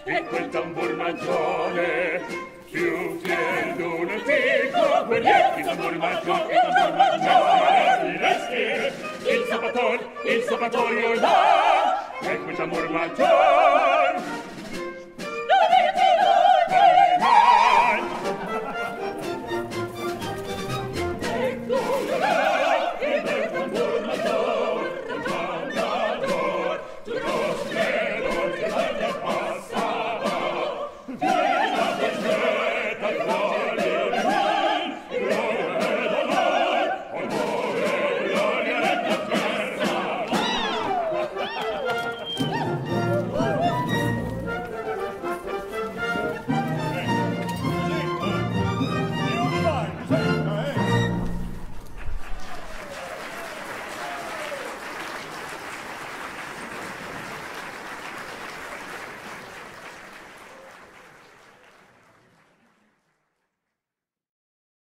in quel tambur maggiore, più fiel d'un antico guerrier, il tambur maggiore, il sabaton, io là, ecco il tambur maggiore,